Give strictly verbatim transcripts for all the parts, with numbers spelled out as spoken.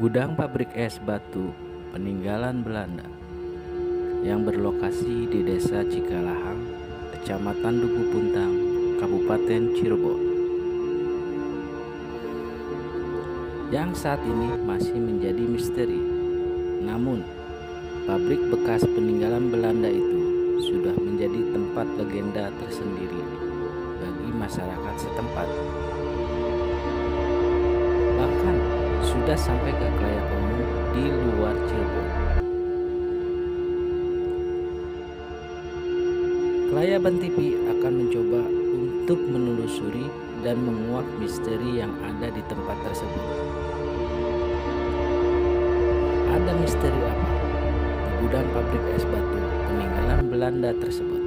Gudang pabrik es batu peninggalan Belanda yang berlokasi di Desa Cikalahang, Kecamatan Duku Puntang, Kabupaten Cirebon, yang saat ini masih menjadi misteri. Namun, pabrik bekas peninggalan Belanda itu sudah menjadi tempat legenda tersendiri bagi masyarakat setempat. Bahkan sudah sampai ke khalayak umum di luar Cirebon. Kelayaban T V akan mencoba untuk menelusuri dan menguak misteri yang ada di tempat tersebut. Ada misteri apa di gudang pabrik es batu peninggalan Belanda tersebut?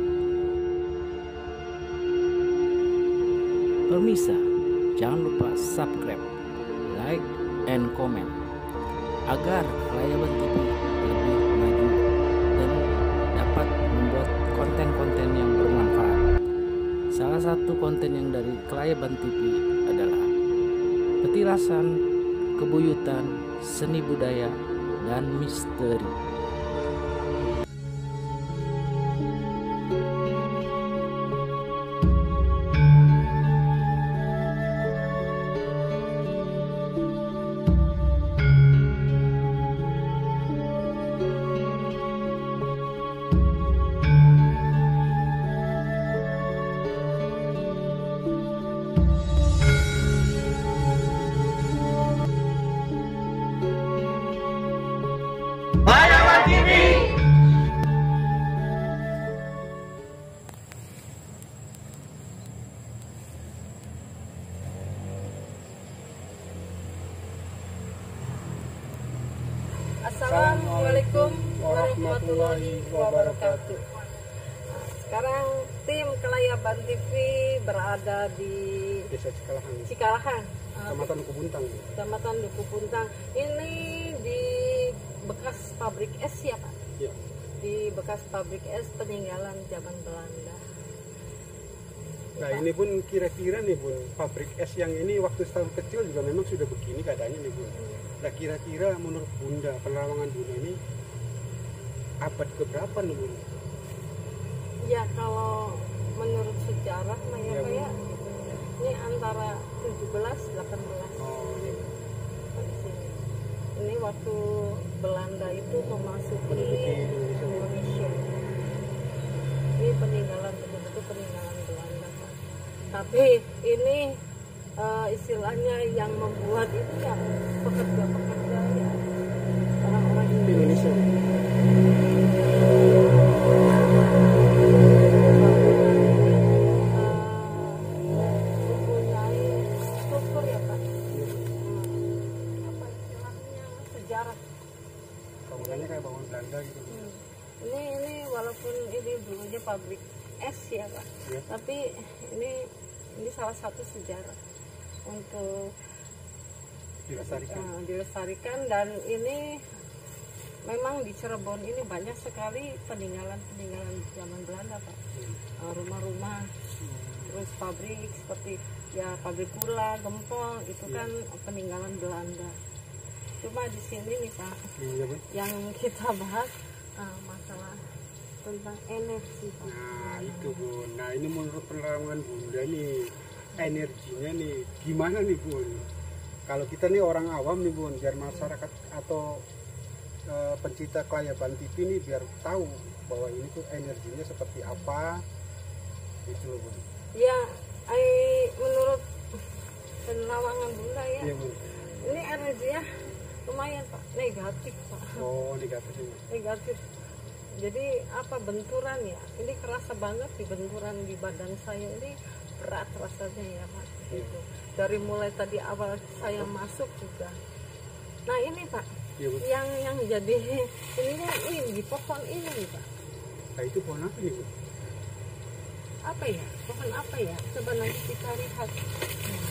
Pemirsa, jangan lupa subscribe, like, and comment agar Kelayaban T V lebih maju dan dapat membuat konten-konten yang bermanfaat. Salah satu konten yang dari Kelayaban T V adalah petilasan, kebuyutan, seni budaya, dan misteri. Assalamualaikum warahmatullahi wabarakatuh. Sekarang tim Kelayaban T V berada di Desa Cikalahang, Cikalahang, Kecamatan Duku Puntang. Kecamatan Duku Puntang. Ini di bekas pabrik es ya Pak? Ya. Di bekas pabrik es peninggalan zaman Belanda. Nah ini pun kira-kira nih Bun, pabrik es yang ini waktu tahun kecil juga memang sudah begini keadaannya nih Bun. Nah kira-kira menurut Bunda, penerawangan Bunda ini abad keberapa nih Bun? Ya kalau menurut sejarah nah ya, Ya, Pak ya, ini antara tujuh belas delapan belas. Oh iya. Ini waktu Belanda itu memasuki Indonesia. Indonesia. Ini peninggalan, betul-betul peninggalan Belanda Pak. Tapi ini uh, istilahnya yang membuat itu ya pekerja-pekerja ya orang-orang Indonesia. Mempunyai struktur ya Pak. Apa istilahnya sejarah. Bangunannya kayak bangunan Belanda gitu. Hmm. Ini ini walaupun ini dulunya pabrik es ya Pak, Ya. tapi ini ini salah satu sejarah untuk Dilestarikan. uh, dilestarikan dan ini memang di Cirebon ini banyak sekali peninggalan-peninggalan zaman Belanda Pak. Uh, rumah-rumah, terus pabrik seperti ya pabrik gula, gempol itu kan peninggalan Belanda. Cuma di sini nih Pak, Iya Bun. yang kita bahas uh, masalah tentang energi Pak. Nah itu Bun. Nah ini menurut penerawangan Bunda nih, energinya nih gimana nih Bun? Kalau kita nih orang awam nih Bun, biar masyarakat atau e, pencinta Kelayaban T V nih biar tahu bahwa ini tuh energinya seperti apa gitu loh Bun. Ya, I, menurut penerawangan Bunda ya, Iya Bun. ini energinya lumayan Pak, negatif Pak, Oh negatif ini. negatif. Jadi apa benturan ya? Ini kerasa banget di benturan di badan saya ini berat rasanya ya Pak. Gitu. Dari mulai tadi awal saya masuk juga. Nah ini Pak, Iya Bun. yang yang jadi ininya ini di pohon ini nih Pak. Nah itu pohon apa nih Bun? Apa ya? Pohon apa ya? Coba nanti kita lihat. Hmm.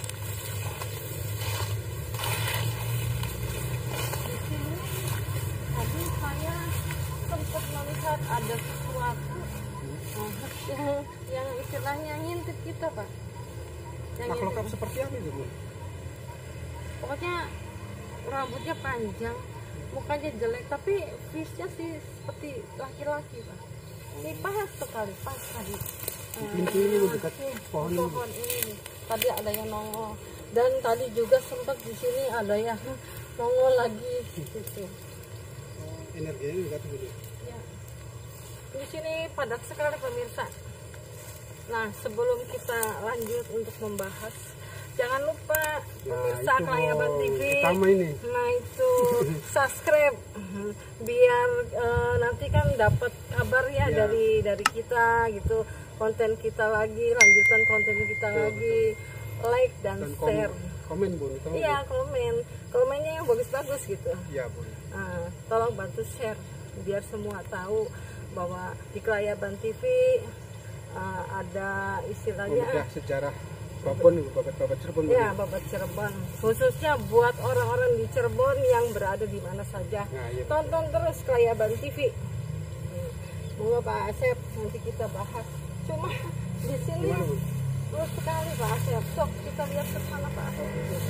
Di sini tadi saya sempat melihat ada sesuatu uh, yang, yang istilahnya ngintip kita Pak. Yang Makhluk ngintip. seperti apa itu Bu? Pokoknya rambutnya panjang, mukanya jelek, tapi face-nya sih seperti laki-laki Pak. Ini pas sekali, pas tadi. Di pintu ini dekat pohon ini. Pohon ini. Tadi ada yang nongol. Dan tadi juga sempat di sini ada yang nongol lagi gitu. Oh, energinya juga tuh gitu. Ya. Di sini padat sekali pemirsa. Nah, sebelum kita lanjut untuk membahas, jangan lupa pemirsa itu Klayaban T V. Pertama ini. Nah, itu subscribe biar eh, nanti kan dapat kabar ya, Ya. dari dari kita gitu, konten kita lagi, lanjutan konten kita Betul, lagi, like dan, Dan share. komen, komen Bun. Tolong, Iya, Bun. komen. Komennya yang bagus-bagus gitu. Iya Bun. Nah, tolong bantu share biar semua tahu bahwa di Klayaban T V uh, ada istilahnya Membedah sejarah Babon, babat-babat Cirebon. Bun. ya babat Cirebon, khususnya buat orang-orang di Cirebon yang berada di mana saja. Nah, iya. Tonton terus Klayaban T V. Hmm. Moga Pak Asep nanti kita bahas. Cuma di sini Gimana, Bun? terus sekali Pak Asep. Sok kita lihat ke sana Pak Asep.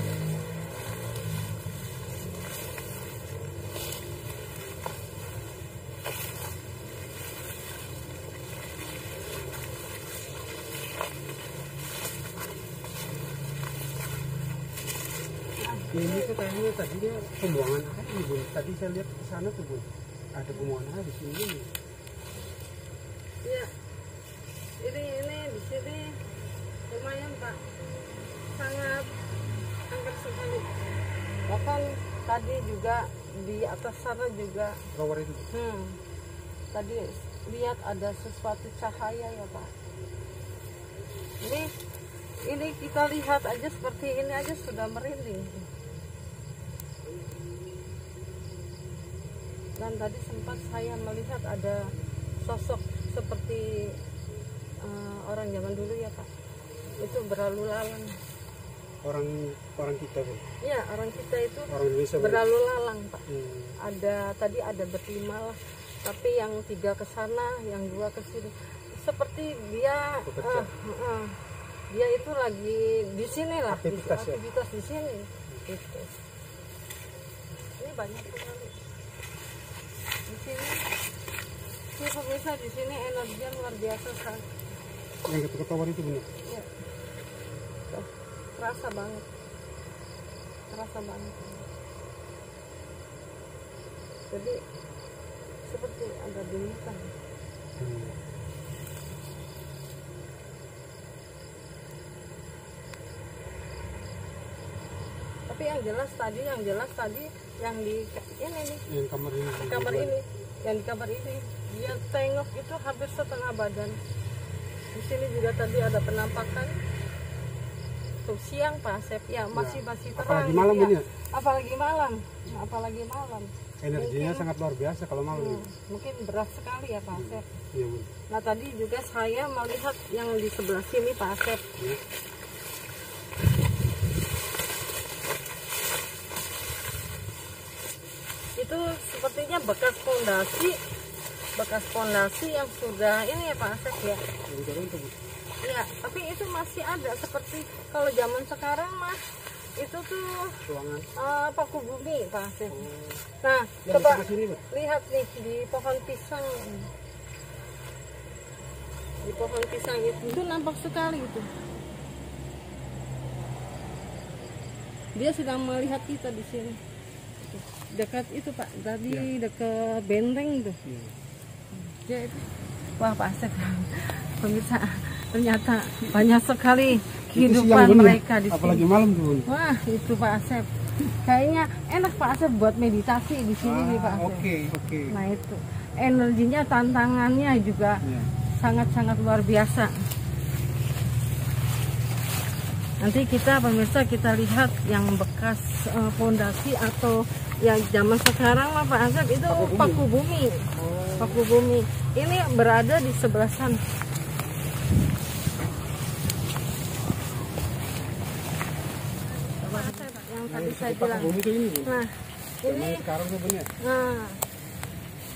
Ini tuh kayaknya tadinya pembuangan air nih Bun. Tadi saya lihat ke sana tuh Bun. Ada pembuangan air di sini. Iya. Ini ini di sini lumayan Pak. Sangat angker sekali. Bahkan tadi juga di atas sana juga Tower itu. hmm, tadi lihat ada sesuatu cahaya ya Pak. Ini ini kita lihat aja seperti ini aja sudah merinding. Dan tadi sempat saya melihat ada sosok seperti uh, orang zaman dulu ya Pak. Itu berlalu lalang. Orang orang kita Bun. Ya, orang kita itu Orang Indonesia Bun. berlalu lalang Pak. Hmm. Ada tadi ada berlima lah, tapi yang tiga ke sana, yang dua ke sini. Seperti dia Bekerja. uh, uh, dia itu lagi di sini lah, Aktivitas, di, ya? aktivitas di sini. Gitu. Ini banyak sekali. Di sini, ini pemirsa di sini energinya luar biasa sekali. Yang dekat tower itu Bun. Ya. Tuh, terasa banget, terasa banget. Jadi seperti ada bintang. Hmm. Tapi yang jelas tadi, yang jelas tadi yang di ini nih, Yang kamar ini. di kamar ini, yang di kamar ini, dia tengok itu hampir setengah badan. Di sini juga tadi ada penampakan. Tuh siang Pak Asep, ya masih masih terang. Apalagi malam gitu ini ya? Apalagi malam, apalagi malam. Energinya Mungkin- sangat luar biasa kalau malam Hmm, ini. mungkin berat sekali ya Pak Asep. Iya Bun. Nah tadi juga saya melihat yang di sebelah sini Pak Asep. Ya. Itu sepertinya bekas pondasi, bekas pondasi yang sudah ini ya Pak Asep ya. Yang turun tuh Bun. Iya, tapi itu masih ada seperti kalau zaman sekarang mah itu tuh Ruangan. eh, paku bumi Pak Asep. Oh. Nah Yang coba sebelah sini Bun. lihat nih di pohon pisang, di pohon pisang itu, itu nampak sekali itu. Dia sedang melihat kita di sini. Dekat itu Pak, tadi Ya. dekat benteng itu. Iya. Ya itu. Wah Pak Asep, pemirsa, ternyata banyak sekali Itu kehidupan siang, Bun, ya? mereka di Apalagi sini. malam tuh Bun. Wah itu Pak Asep, kayaknya enak Pak Asep buat meditasi di sini nih Pak Ah, Asep. Oke, oke. Nah itu energinya, tantangannya juga Iya. sangat-sangat luar biasa. Nanti kita pemirsa kita lihat yang bekas eh, pondasi atau yang zaman sekarang lah Pak Asep itu Paku bumi. paku bumi. Oh. Paku bumi. Ini berada di sebelah sana. Pak Asep, yang Nah, tadi yang saya seperti bilang. paku bumi itu ini Bun. Nah, Yang ini mana sekarang tuh Bun ya. nah.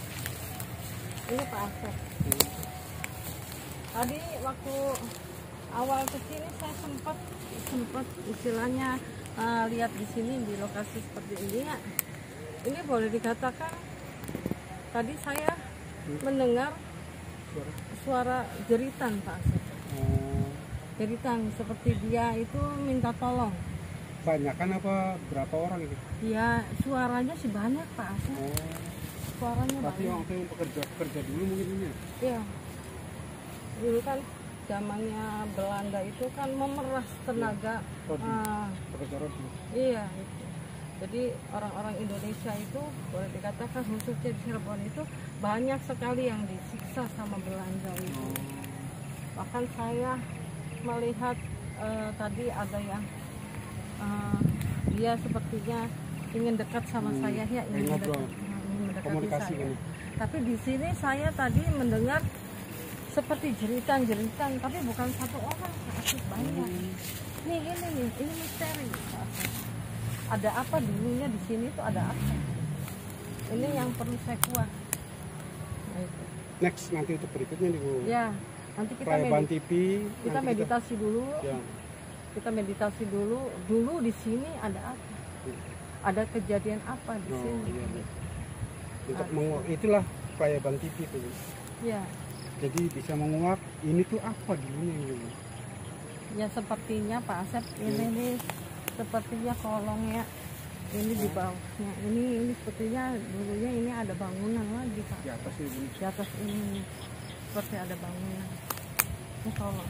Ini Pak Asep. Tadi waktu awal kesini saya sempat sempat istilahnya uh, lihat di sini di lokasi seperti ini ya. Ini boleh dikatakan tadi saya mendengar Suara. suara jeritan Pak Asep. Oh, Jeritan seperti dia itu minta tolong. banyak kan apa berapa orang itu? Ya suaranya sih banyak Pak Asep. Oh, Suaranya tapi banyak. waktu yang pekerja pekerja dulu mungkin ini. ya? Iya. Dulu kan zamannya Belanda itu kan memeras tenaga. Rodi. ah, Pekerja rodi. iya. Itu. Jadi orang-orang Indonesia itu boleh dikatakan khususnya di Cirebon itu banyak sekali yang disiksa sama Belanda itu. Oh, Bahkan saya melihat eh, tadi ada yang eh, dia sepertinya ingin dekat sama Hmm, saya ya, pengen ingin ngobrol. mendekat, ingin mendekati komunikasi saya. kan. Tapi di sini saya tadi mendengar seperti jeritan-jeritan, tapi bukan satu orang, Pak Asif, banyak. Nih ini nih, ini misteri. Pak Asif. Ada apa dulunya di sini tuh ada apa? Ini yang perlu saya kuat. Nah, itu. Next nanti untuk berikutnya nih Bu. Ya, nanti kita Pelayaban medit- T V. kita nanti meditasi dulu. Ya. Kita meditasi dulu. Dulu di sini ada apa? Ada kejadian apa di Oh, sini? iya, iya. Untuk Ah. menguak itulah pelayaban T V itu. Bu. Ya, Jadi bisa menguak ini tuh apa dulunya ini. Bu. ya sepertinya Pak Asep ini nih sepertinya kolong ya. Ini di bawahnya. Ini ini sepertinya dulunya ini ada bangunan lagi Pak. Di atas ini. Bu. Di atas ini seperti ada bangunan. Ini kolong.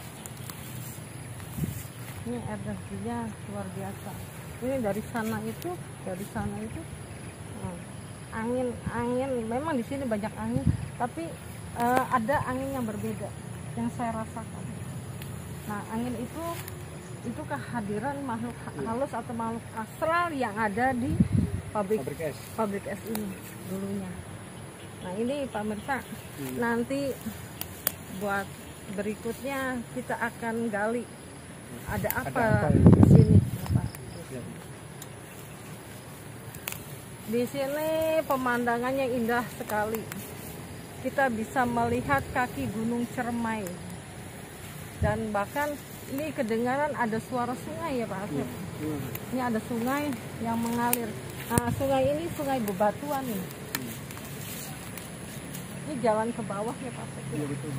Ini energinya luar biasa. Ini dari sana itu, dari sana itu nah, angin angin memang di sini banyak angin, tapi eh, ada angin yang berbeda yang saya rasakan. Nah, angin itu itu kehadiran makhluk halus atau makhluk astral yang ada di pabrik Pabrik es. pabrik es ini dulunya. Nah ini Pak Mirsa, Hmm. nanti buat berikutnya kita akan gali ada apa, apa di ini? sini. Pak. Ya. Di sini pemandangannya indah sekali. Kita bisa melihat kaki Gunung Cermai dan bahkan ini kedengaran ada suara sungai ya Pak Asep. Hmm. Ini ada sungai yang mengalir. Nah, sungai ini sungai bebatuan nih. Ini jalan ke bawah ya Pak Asep. Iya, betul.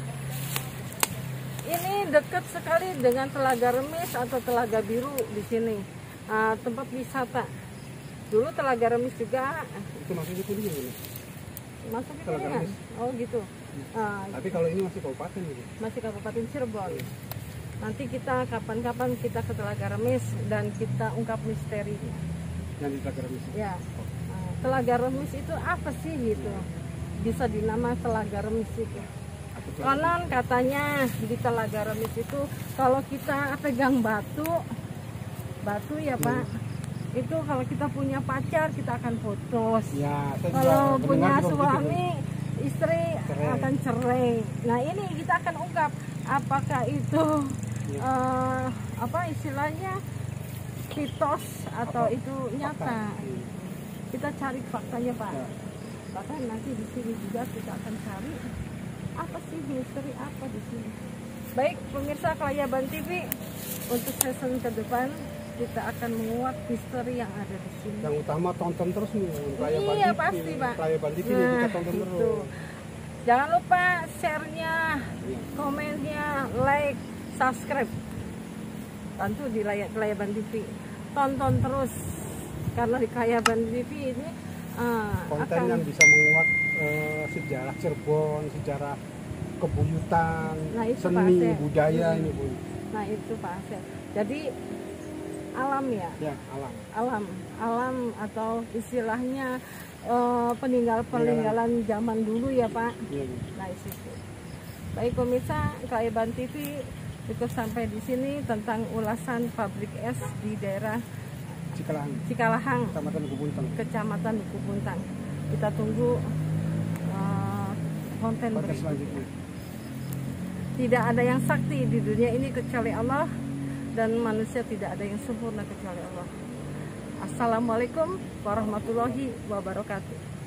Ini dekat sekali dengan Telaga Remis atau Telaga Biru di sini. Nah, tempat wisata. Dulu Telaga Remis juga Itu maksudnya kuliah ini. masuk ke Telaga kan? Remis. Oh gitu. Nah, Tapi kalau ini masih kabupaten gitu. masih Kabupaten Cirebon. Nanti kita kapan-kapan kita ke Telaga Remis dan kita ungkap misterinya. Yang di Telaga Remis. Ya, nah, Telaga Remis itu apa sih gitu? Bisa dinama Telaga Remis itu. Apa tuh? Konon katanya di Telaga Remis itu kalau kita pegang batu, batu ya Pak, itu kalau kita punya pacar kita akan putus. Ya, saya juga Kalau mendengar punya juga begitu, Bu. suami, istri Cerai. akan cerai. Nah ini kita akan ungkap apakah itu Ya. eh, apa istilahnya mitos atau Apa? itu nyata. Hmm. Kita cari faktanya Pak. Ya. Bahkan nanti di sini juga kita akan cari apa sih misteri apa di sini. Baik pemirsa Kelayaban T V, untuk season ke depan kita akan menguak misteri yang ada di sini. Yang utama tonton terus nih. Pelayaban Iya T V. pasti Pak. Pelayaban T V Nah, kita tonton gitu. terus. Jangan lupa share-nya, Iya. komennya, like, subscribe. Bantu di Lay- Kelayaban T V. Tonton terus karena di Kelayaban T V ini uh, Konten akan yang bisa menguak eh, sejarah Cirebon, sejarah kebuyutan, Nah, itu seni, Pak Asep. budaya Hmm. ini Bu. Nah itu Pak Asep. Jadi alam ya, Ya, alam. alam, alam atau istilahnya eh, peninggal-peninggalan zaman dulu ya Pak. Iya, iya. Nah itu. Baik pemirsa, Kelayaban T V cukup sampai di sini tentang ulasan pabrik es di daerah Cikalahang, Cikalahang, Kecamatan Gubuntang. Kecamatan Duku Buntang. Kita tunggu eh, konten Konten berikutnya. selanjutnya. Tidak ada yang sakti di dunia ini kecuali Allah, dan manusia tidak ada yang sempurna kecuali Allah. Assalamualaikum warahmatullahi wabarakatuh.